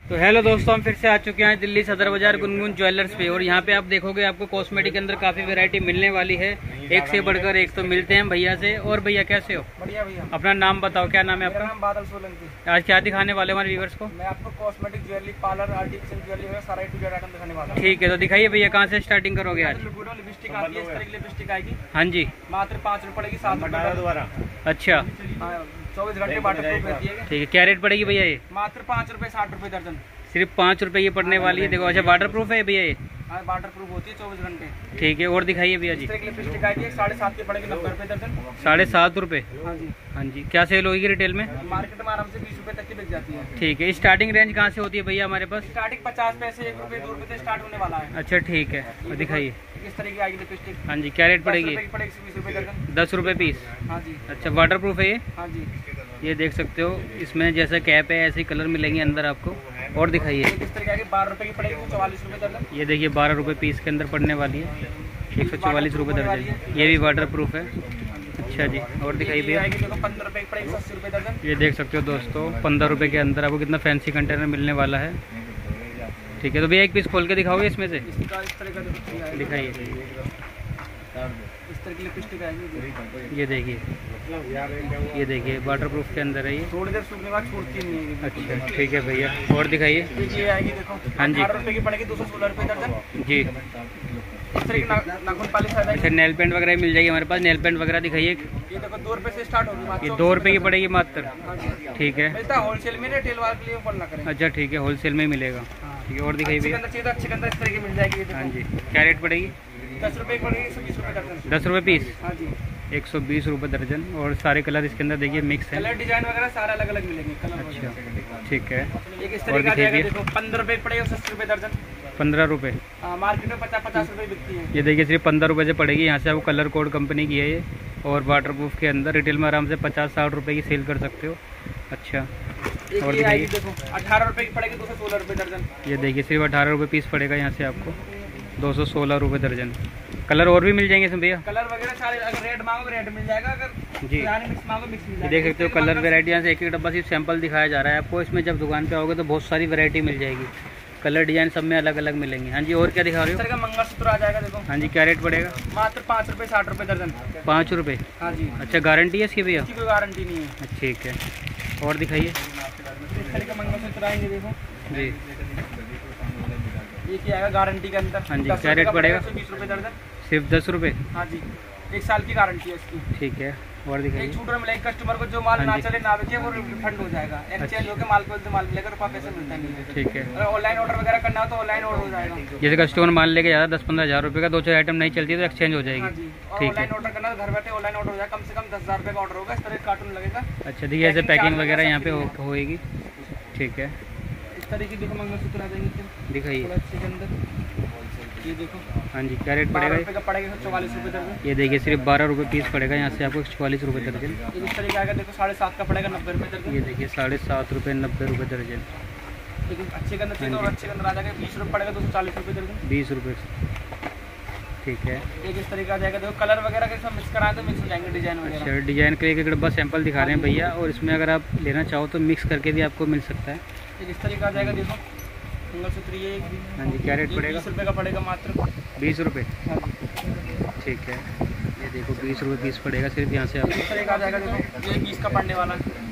तो हेलो दोस्तों, हम फिर से आ चुके हैं दिल्ली सदर बाजार गुनगुन ज्वेलर्स पे। और यहाँ पे आप देखोगे आपको कॉस्मेटिक के अंदर काफी वैरायटी मिलने वाली है, एक से बढ़कर एक। तो मिलते हैं भैया से। और भैया कैसे हो? बढ़िया भैया। अपना नाम बताओ, क्या नाम है आपका? नाम बादल सोलंकी। आज क्या दिखाने वाले हमारे व्यूवर्स को? मैं आपको cosmetic jewellery, parlour, artificial jewellery सारा आइटम दिखाने वाला हूं। ठीक है, तो दिखाइए भैया, कहाँ से स्टार्टिंग करोगे आज? लिपस्टिक आती है, इस तरह की लिपस्टिक आएगी। हाँ जी, मात्र 5 रुपए पड़ेगी, 7 रुपए दोबारा। अच्छा 24 घंटे वाटरप्रूफ रहती है। ठीक है, क्या रेट पड़ेगी भैया ये? मात्र 5 रुपए 60 रुपए दर्जन। सिर्फ 5 रुपए ये पड़ने वाली है। देखो, अच्छा वाटर प्रूफ है भैया ये? हाँ, वाटरप्रूफ होती है 24 घंटे। ठीक है, और दिखाइए भैया जी। लिपस्टिक आएगी 7.5 की पड़ेगी, 90 रुपए दर्जन। 7.5 रुपए? हाँ जी। हाँ जी, क्या सेल होगी रिटेल में? मार्केट में आराम से 20 रुपए तक की बिक जाती है। ठीक है, स्टार्टिंग रेंज कहाँ से होती है भैया हमारे पास? स्टार्टिंग 50 पैसे, 1 रुपए, 2 रुपए से स्टार्ट होने वाला है। अच्छा ठीक है, और दिखाइए। इस तरह की आएगी लिपस्टिक। हाँ जी, क्या रेट पड़ेगी? 20 रुपए दर्जन। 10 रुपए पीस? हाँ जी। अच्छा, वाटर प्रूफ है ये? हाँ जी। ये देख सकते हो, इसमें जैसा कैप है ऐसे ही कलर मिलेंगे अंदर आपको। और दिखाइए। इस तरह की 12 रुपए की पड़ेगी, 44 रुपए दर्जन। ये देखिए 12 रुपए पीस के अंदर पड़ने वाली है, 144 रुपए दर्जन। ये भी वाटर प्रूफ है। अच्छा जी, और दिखाइए भैया। 15 रुपए की पड़ेगी, 80 रुपए दर्जन। ये देख सकते हो दोस्तों, 15 रुपए के अंदर आपको कितना फैंसी कंटेनर मिलने वाला है। ठीक है, तो भैया एक पीस खोल के दिखाओगे इसमें से? दिखाइए। इस तरह की लिपस्टिक आएगी। ये देखिए, ये देखिए वाटर प्रूफ के अंदर है ये। थोड़ी देर सूखने के बाद छूटती नहीं है। अच्छा ठीक है भैया, और दिखाइए। ये आएगी, देखो। हाँ जी। 18 रुपए की पड़ेगी, 216 रुपए दर्जन जी। इस तरह की नाखून पालिश आ जाएगी। अच्छा, नेल पेंट वगैरह मिल जाएगी हमारे पास। नेल पेंट वगैरह दिखाइए। ये देखो 2 रुपए से स्टार्ट होगी। ये 2 रुपए की पड़ेगी मात्र? हाँ जी। ठीक है, मिलता है होलसेल में, रिटेल वाले के लिए ऊपर ना करें। अच्छा ठीक है, होलसेल में ही मिलेगा। ठीक है, और दिखाइए भैया। अच्छे के अंदर इस तरह की मिल जाएगी। हाँ जी, क्या रेट पड़ेगी? 10 रुपए की पड़ेगी, 120 रुपए दर्जन। 10 रुपए पीस? हाँ जी। 120 रुपए दर्जन। और सारे कलर इसके अंदर देखिए मिक्स है। कलर डिजाइन वगैरह सारे अलग अलग मिलेंगे। कलर अच्छा ठीक है, एक इस तरह का जाएगा, देखो 15 रुपए पड़ेगा, 60 रुपए दर्जन। 15 रुपए? मार्केट में 50 रुपए बिकती है। ये देखिए सिर्फ 15 रुपए से पड़ेगी। यहाँ से आपको कलर कोड कंपनी की है ये, और वाटर प्रूफ के अंदर रिटेल में आराम से 50-60 रुपए की सेल कर सकते हो। अच्छा, और दिखाइए। देखो 18 रुपए की पड़ेगी, 216 रुपए दर्जन। ये देखिए सिर्फ 18 रुपए पीस पड़ेगा यहाँ से आपको, 216 रुपए दर्जन। कलर और भी मिल जाएंगे इसमें भैया? कलर वगैरह सारे, अगर रेड मांगो रेड मिल जाएगा, अगर जी मिक्स मांगो मिक्स मिल जाएगा। देख सकते हो कलर वेरायटी। यहाँ से एक डब्बा सिर्फ सैंपल दिखाया जा रहा है आपको। इसमें जब दुकान पे आओगे तो बहुत सारी वैरायटी मिल जाएगी। कलर डिजाइन सब में अलग अलग मिलेंगे। हाँ जी, और क्या दिखा रहे हो? इस तरह का मंगलसूत्र आ जाएगा, देखो। हाँ जी, क्या रेट पड़ेगा? मात्र 5 रुपए 60 रुपए दर्जन। 5 रुपए? हाँ जी। अच्छा, गारंटी है इसकी भैया? इसकी कोई गारंटी नहीं है। ठीक है, और दिखाइए। इस तरह का मंगलसूत्र आएंगे, देखो जी। ये क्या आएगा गारंटी के अंदर? हाँ जी, क्या रेट पड़ेगा? 120 रुपए दर्जन। सिर्फ 10 रुपए? हाँ जी, 1 साल की गारंटी है इसकी। ठीक है, और दिखाइए। एक छूट मिलेगा कस्टमर को, जो माल ना चले ना बेचे वो रिफंड हो जाएगा। एक्सचेंज होकर माल को माल मिलेगा, रुपया पैसा मिलता नहीं है। ठीक है, अगर ऑनलाइन ऑर्डर वगैरह करना हो तो ऑनलाइन ऑर्डर हो जाएगा। जैसे कस्टमर माल लेके जा रहा है 10-15 हज़ार रुपये का, 2-4 आइटम नहीं चलती तो एक्सचेंज हो जाएगी। हाँ जी, और ठीक ऑनलाइन है, ऑर्डर करना तो घर बैठे ऑनलाइन ऑर्डर हो जाएगा। कम से कम 10,000 रुपये का ऑर्डर होगा, इस तरह कार्टून लगेगा। अच्छा, देखिए ऐसे पैकिंग वगैरह यहाँ पे होएगी। ठीक है, इस तरह की देखो मंगलसूत्र आ जाएंगे, दिखाइए। अच्छे के अंदर ये देखो। हाँ जी, क्या रेट पड़ेगा? 12 रुपए का पड़ेगा, 44 रुपए दर्जन। ये देखिए सिर्फ 12 रुपए पीस पड़ेगा यहाँ से आपको, 44 रुपए दर्जन। इस तरह का आएगा, देखो 7.5 का पड़ेगा, 90 रुपए दर्जन। ये देखिए 7.5 रुपये, 90 रुपए दर्जन। लेकिन अच्छे के अंदर चाहिए और अच्छे के अंदर आ जाएगा, 20 रुपए पड़ेगा, 240 रुपए दर्जन। 20 रुपये? ठीक है, एक इस तरह का आ जाएगा, देखो कलर वगैरह के सब मिक्स कराएं तो मिक्स हो जाएंगे डिजाइन वगैरह। अच्छा, डिजाइन का एक डब्बा सैंपल दिखा रहे हैं भैया, और इसमें अगर आप लेना चाहो तो मिक्स करके भी आपको मिल सकता है। एक इस तरह का आ जाएगा, देखो मंगलसूत्र ये। हाँ जी, क्या रेट पड़ेगा? 20 रुपए का पड़ेगा मात्र। 20 रुपये? हाँ जी। ठीक है, ये देखो 20 रुपये पीस पड़ेगा सिर्फ यहाँ से आपको। इस तरह का आ जाएगा, देखो ये 20 का पड़ने वाला।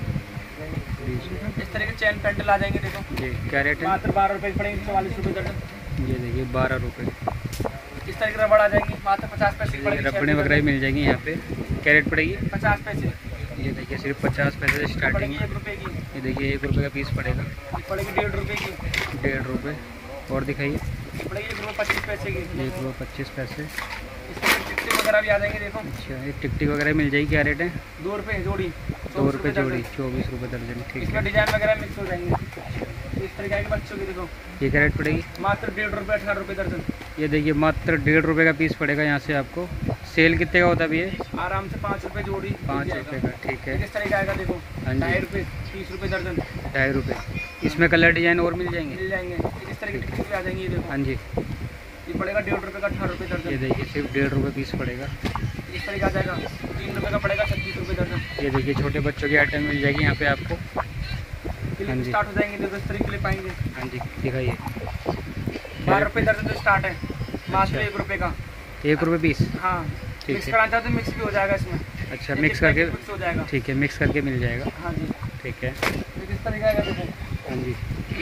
20 रुपये? इस तरह के चैन पेंटल आ जाएंगे, देखो जी, क्या रेट है? मात्र 12 रुपए की पड़ेगी, 44 रुपए दर्जन। ये देखिए 12 रुपये। इस तरह की रबड़ आ जाएंगी, मात्र 50 पैसे की पड़ेगी। रबड़े वगैरह भी मिल जाएंगी यहाँ पे। क्या रेट पड़ेगी? 50 पैसे। ये देखिए सिर्फ 50 पैसे से स्टार्टिंग है। 1 रुपए की ये देखिए 1 रुपये का पीस पड़ेगा। ये पड़ेगी 1.5 रुपए की। 1.5 रुपये, और दिखाइए। ये पड़ेगी 1 रुपये 25 पैसे की। 1 रुपये 25 पैसे। इस तरह की टिकटे वगैरह भी आ जाएंगे, देखो। अच्छा, एक टिकटिक वगैरह मिल जाएगी। क्या रेट है? 2 रुपए जोड़ी, 2 रुपये जोड़ी, 24 रुपये दर्जन। ठीक इसमें है, डिजाइन वगैरह मिक्स हो जाएंगे। इस तरह के बच्चों की देखो, ये क्या रेट पड़ेगी? मात्र 1.5 रुपए, 18 रुपए दर्जन। ये देखिए मात्र 1.5 रुपये का पीस पड़ेगा यहाँ से आपको। सेल कितने का होता है ये? आराम से 5 रुपए जोड़ी, 5 रुपये का। ठीक है, इस तरह का आएगा, देखो हाँ जी। 2.5 रुपए, 30 रुपए दर्जन। 2.5 रुपये? इसमें कलर डिजाइन और मिल जाएंगे? मिल जाएंगे। इस तरह की टिकट भी आ जाएंगी, ये देखो। हाँ जी, ये पड़ेगा 1.5 रुपए का, 18 रुपए ये दर्जन। देखिए सिर्फ 1.5 रुपये पीस पड़ेगा। इस तरह का आ जाएगा, 3 रुपए का पड़ेगा, 36 रुपए दर्जन। ये देखिए छोटे बच्चों की आइटम मिल जाएगी यहाँ पे आपको। जी स्टार्ट हो जाएंगे। देखो इस तरीके क्लिप आएंगे। हाँ जी दिखाइए। 12 रुपये दर्जन से स्टार्ट है, मात्र 1 रुपये का। 1 रुपये पीस। हाँ, ठीक मिक्स है। कराना चाहते तो मिक्स भी हो जाएगा इसमें। अच्छा मिक्स करके मिक्स हो जाएगा। ठीक है, मिक्स करके मिल जाएगा। हाँ जी ठीक है। किस तरीके का देखो। हाँ जी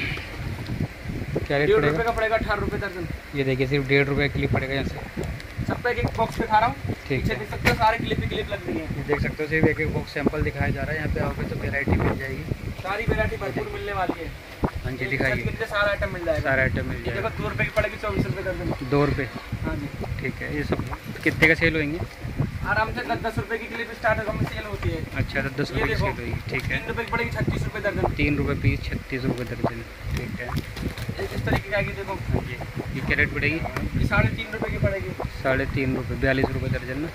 क्या रेट 1.5 पड़ेगा? रुपये का पड़ेगा 18 रुपये दर्जन। ये देखिए सिर्फ 1.5 रुपये क्लिप पड़ेगा यहाँ से। सब पे एक बॉक्स दिखा रहा हूँ, ठीक पीछे है। देख सकते हो सारे क्लिप ही क्लिप लग रही है। ये देख सकते हो सिर्फ एक एक बॉक्स सैंपल दिखाया जा रहा है। यहाँ पे आओगे तो वैरायटी मिल जाएगी, सारी वैरायटी भरपूर मिलने वाली है। हाँ जी दिखाइए। कितने सारा आइटम मिल जाएगा। सारा आइटम मिल ये देखो जाएगा। 2 रुपये की पड़ेगी 24 रुपये दर्जन। 2 रुपये। हाँ जी ठीक है। ये सब कितने का सेल होंगे? आराम से 10 रुपये की क्लिप स्टार्ट होगा, सेल होती है। अच्छा तो 10 रुपये की सेल होगी। ठीक है। 3 रुपये की पड़ेगी 36 रुपये दर्जन। 3 रुपये पीस 36 रुपये दर्जन। ठीक है। एक इस तरीके की आएगी देखो। हाँ जी ये क्या रेट पड़ेगी? ये 3.5 रुपये की पड़ेगी। 3.5 रुपये 42 रुपये दर्जन ना।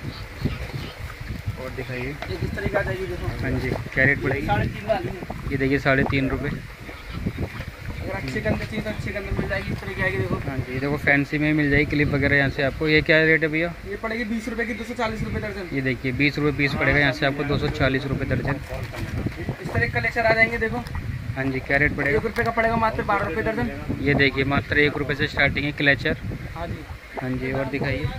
और दिखाइए। एक इस तरीके आ जाएगी देखो। हाँ जी क्या रेट पड़ेगी? 3.5 वाली है। ये देखिए 3.5 रुपये। अगर अच्छे के अंदर चाहिए तो अच्छे के अंदर मिल जाएगी। इस तरीके आएगी देखो। हाँ जी देखो फैंसी में मिल जाएगी क्लिप वगैरह यहाँ से आपको। ये क्या रेट है भैया? ये पड़ेगी 20 रुपये की 240 रुपये दर्जन। ये देखिए 20 रुपये पीस पड़ेगा यहाँ से आपको 240 रुपये दर्जन। इस तरह का कलेक्शन आ जाएंगे देखो। हाँ जी क्या रेट पड़ेगा? 1 रुपये का पड़ेगा मात्र 12 रुपये दर्जन। ये देखिए मात्र 1 रुपये से स्टार्टिंग है क्लेचर। हाँ जी हाँ जी और दिखाइए।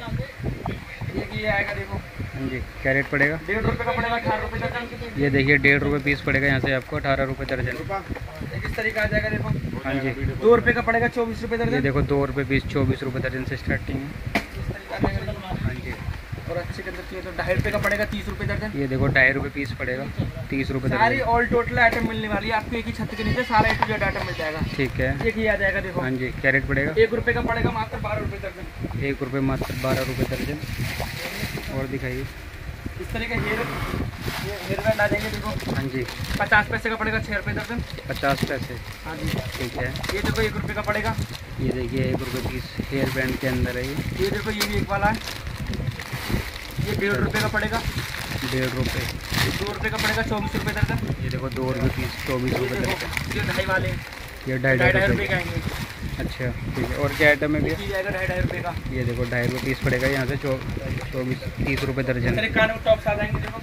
ये आएगा देखो। हाँ जी क्या रेट पड़ेगा? 1.5 रुपये का पड़ेगा 18 रुपये दर्जन। ये देखिए 1.5 रुपये पीस पड़ेगा यहाँ से आपको 18 रुपये दर्जन। एक इस तरीका आ जाएगा देखो। हाँ जी 2 रुपये का पड़ेगा 24 रुपये ये दर्जन। देखो 2 रुपये पीस 24 रुपये दर्जन से स्टार्टिंग है। इस तरीका आ जाएगा देखो। हाँ जी और अच्छे के अंदर चाहिए तो 2.5 रुपये का पड़ेगा 30 रुपये दर्जन। ये देखो 2.5 रुपये पीस पड़ेगा 30 रुपये सारी दर्जन। ऑल टोटल आइटम मिलने वाली है आपको। एक ही छत के नीचे सारा A to Z आइटम मिल जाएगा। ठीक है। एक ही आ जाएगा देखो। हाँ जी क्या रेट पड़ेगा? 1 रुपये का पड़ेगा मात्र 12 रुपये दर्जन। 1 रुपये मात्र 12 रुपये दर्जन। और दिखाइए। इस तरह के हेयर बैंड आ जाएंगे देखो। हाँ जी 50 पैसे का पड़ेगा 6 रुपये दर्जन। 50 पैसे। हाँ जी ठीक है। ये देखो 1 रुपये का पड़ेगा। ये देखिए 1 रुपये पीस हेयर बैंड के अंदर है ये। ये देखो ये भी एक वाला है। ये 1.5 रुपये का पड़ेगा। 1.5 रुपये। 2 रुपये का पड़ेगा 24 रुपये दर्जन। ये देखो 2 रुपये पीस 24 ये रुपये देखो दर्जन। ये 2.5 वाले ये 2.5 रुपये रुपये के आएंगे। अच्छा ठीक है। और क्या आइटम है भैया? ये आएगा 2.5 रुपये का। ये देखो 2.5 रुपये पीस पड़ेगा यहाँ से 30 रुपये दर्जन। सारे कानों के टॉप्स आ जाएंगे देखो।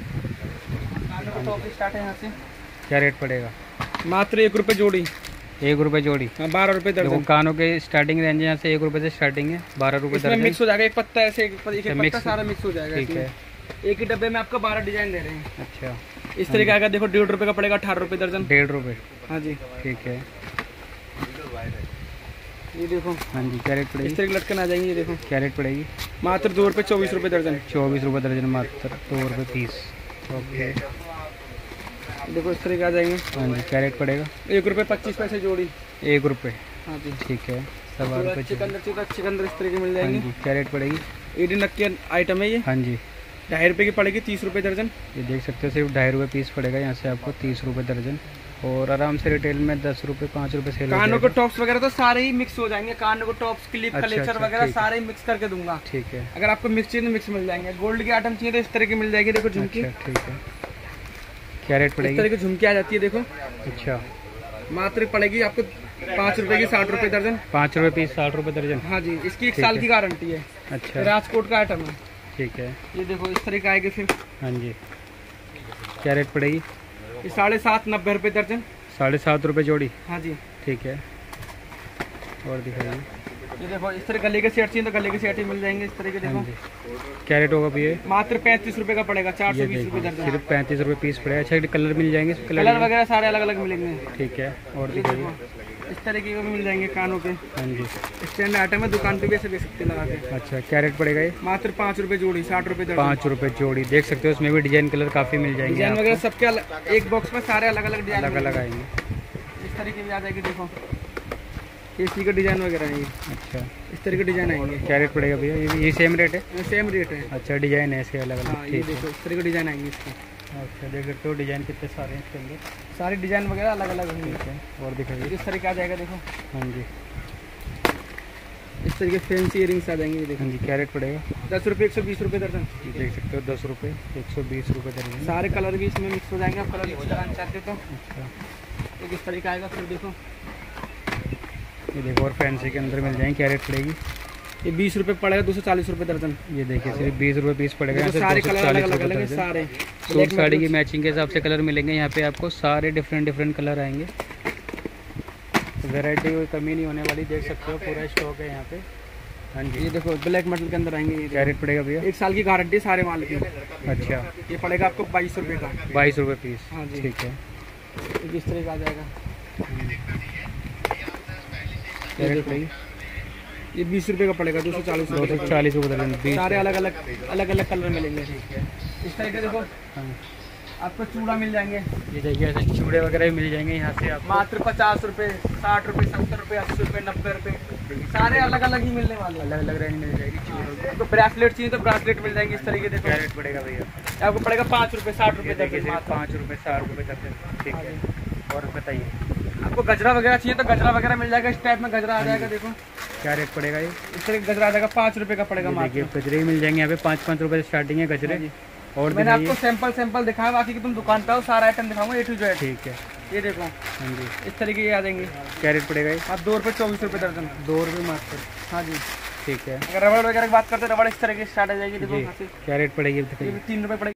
कानों के टॉप स्टार्ट है यहाँ से। क्या रेट पड़ेगा? मात्र 1 रुपये जोड़ी। 1 रुपये जोड़ी। 12 रुपये देखो दर्जन। कानों के स्टार्टिंग रेंज यहाँ से 1 रुपये से स्टार्टिंग है 12 रुपये इसमें दर्जन। मिक्स हो जाएगा। एक पत्ता ऐसे एक पत्ता मिक्स सारा मिक्स हो जाएगा। ठीक है। इसमें। एक ही डब्बे में आपको 12 डिजाइन दे रहे हैं। अच्छा इस तरीके आएगा देखो। 1.5 रुपये का पड़ेगा 18 रुपये दर्जन। 1.5 रुपये। हाँ जी ठीक है। ये देखो। हाँ जी क्या रेट पड़ेगी? इस तरह की लटकन आ जाएंगी। ये देखो क्या रेट पड़ेगी? मात्र 2 रुपये 24 रुपये दर्जन। 24 रुपये दर्जन मात्र 2 रुपये पीस। ओके। देखो इस तरह के आ जाएंगे। हाँ जी क्या रेट पड़ेगा? 1 रुपये 25 पैसे जोड़ी। 1 रुपये। हाँ जी ठीक है। 1.25 रुपये अच्छे के अंदर चाहिए तो अच्छे के अंदर इस तरह की मिल हाँ जाएंगी। जी क्या रेट पड़ेगी? एडी नक की आइटम है ये। हाँ जी 2.5 रुपये की पड़ेगी 30 रुपये दर्जन। ये देख सकते हो सिर्फ 2.5 रुपये पीस पड़ेगा यहाँ से आपको 30 रुपये दर्जन। और आराम से रिटेल में 10 रुपये 5 रुपये सेल हो कानों के जाएगा। टॉप्स वगैरह तो सारे ही मिक्स हो जाएंगे। कानों के टॉप्स क्लिप अच्छा, कलेक्टर अच्छा, वगैरह ठीक है। सारे ही मिक्स करके दूंगा। ठीक है। अगर आपको मिक्स चाहिए तो मिक्स मिल जाएंगे। गोल्ड की आइटम चाहिए तो इस तरह की मिल जाएगी। देखो झुमकी। अच्छा ठीक है। क्या रेट इस तरह पड़ेगी? की झुमकी आ जाती है देखो। अच्छा मात्र पड़ेगी आपको 5 रुपये की 60 रुपये दर्जन। 5 रुपये पीस 60 रुपये दर्जन। हाँ जी इसकी 1 ठीक साल है। की गारंटी है। अच्छा राजकोट का आइटम है। ठीक है। ये देखो इस तरह का आएगी फिर। हाँ जी क्या रेट पड़ेगी? ये 7.5 90 रुपये दर्जन। 7.5 रुपये जोड़ी। हाँ जी ठीक है। और दिखाइए। ये देखो इस तरह गले के सेट चाहिए तो गले के सेट ही मिल जाएंगे। इस तरह के हाँ देखो। जी क्या रेट होगा भैया? मात्र 35 रुपये का पड़ेगा। ये 420 रुपये देखिए दर्जन। सिर्फ 35 रुपये पीस पड़ेगा। अच्छा कलर मिल जाएंगे? कलर वगैरह सारे अलग अलग मिलेंगे। ठीक है। और ये दिखाइए। देखो इस तरीके के भी मिल जाएंगे कानों के। हाँ जी स्टैंड आइटम है। दुकान पे भी ऐसे दे सकते हैं लगा के। अच्छा क्या रेट पड़ेगा ये? मात्र 5 रुपये जोड़ी 60 रुपये दर्जन। 5 रुपये जोड़ी। देख सकते हो इसमें भी डिजाइन कलर काफ़ी मिल जाएंगे डिजाइन आपको। वगैरह सबके एक बॉक्स में सारे अलग अलग डिजाइन अलग अलग आएंगे। इस तरीके की आ जाएगी देखो। एसी का डिजाइन वगैरह है ये। अच्छा इस तरह के डिजाइन आएंगे। क्या रेट पड़ेगा भैया? ये सेम रेट है? सेम रेट है। अच्छा डिजाइन है ऐसे अलग हाँ अलग। ये ठीक है। देखो इस तरह के डिजाइन आएंगे इसके। अच्छा देख सकते हो डिजाइन कितने सारे हैं इसके अंदर। सारे डिजाइन वगैरह अलग अलग होंगे। ठीक है। और दिखाइए। इस तरह का आ जाएगा देखो। हाँ जी इस तरीके फैंसी इयरिंग्स आ जाएंगे। ये देखो हाँ जी क्या रेट पड़ेगा? 10 रुपये 120 रुपये दर्जन। ये देख सकते हो 10 रुपये 120 रुपये दर्जन। सारे कलर भी इसमें मिक्स हो जाएंगे। आप कलर मिक्स कराना चाहते हो अच्छा तो एक इस तरीका आएगा। फिर देखो ये देखो और फैंसी के अंदर मिल जाएंगे। क्या रेट पड़ेगी? ये 20 रुपए पड़ेगा, 240 रुपए दर्जन। ये देखिए सिर्फ 20 रुपए पीस पड़ेगा। यहाँ से सारे कलर अलग 240 अलग है, रुपए सारे सूट साड़ी की मैचिंग के हिसाब से कलर मिलेंगे यहाँ पे आपको, सारे डिफरेंट कलर आएंगे। वैरायटी कोई कमी नहीं होने वाली, देख सकते हो पूरा स्टॉक है यहाँ पे। हाँ जी, ये देखो ब्लैक मेटल के अंदर आएंगे। क्या रेट पड़ेगा भैया? 1 साल की गारंटी सारे माल की। अच्छा, ये पड़ेगा आपको 22 रुपए का। 22 रुपए पीस। हाँ जी, ठीक है। इस तरह का आ जाएगा। क्या रेट पड़ेगी? ये 20 रुपए का पड़ेगा, 240 रुपए। 240 रुपए दर्जन। सारे अलग अलग कलर मिलेंगे। इस तरह के देखो आपको चूड़ा मिल जाएंगे। ये देखिए ऐसे चूड़े वगैरह भी मिल जाएंगे यहाँ से आपको। मात्र 50 रुपए, 60 रुपए, 70 रुपए, 80 रुपए, 90 रुपए, सारे अलग अलग ही मिलने वाले। अलग अलग रेंज मिल जाएगी चूड़ों की। तो ब्रेसलेट चाहिए तो ब्रेसलेट मिल जाएंगे इस तरीके। देखो क्या रेट पड़ेगा भैया? आपको पड़ेगा 5 रुपए, 60 रुपए देखिए दर्जन। 5 रुपए 60 रुपए दर्जन। ठीक है, और बताइए आपको गजरा वगैरह चाहिए तो गजरा वगैरह मिल जाएगा। इस टाइप में गजरा आ जाएगा। देखो क्या रेट पड़ेगा ये? इस तरह गजरा आ जाएगा, 5 रुपए का पड़ेगा। देखिए गजरे मिल जाएंगे यहाँ पे, 5-5 रुपए से स्टार्टिंग है गजरे। और मैंने आपको सैंपल दिखाया, बाकी की तुम दुकान पे आओ, सारा आइटम दिखाऊंगा A to Z। ठीक है, ये देखो हाँ जी। इस तरीके के आ जाएंगे। क्या रेट पड़ेगा ये? आप 2 रुपए 24 रुपए दर्जन। 2 रुपए मात्र। हाँ जी, ठीक है। अगर रबड़ वगैरह की बात करते हैं, रबड़ इस तरह की स्टार्ट आ जाएगी। देखो क्या रेट पड़ेगी? 3 रुपए पड़ेगी।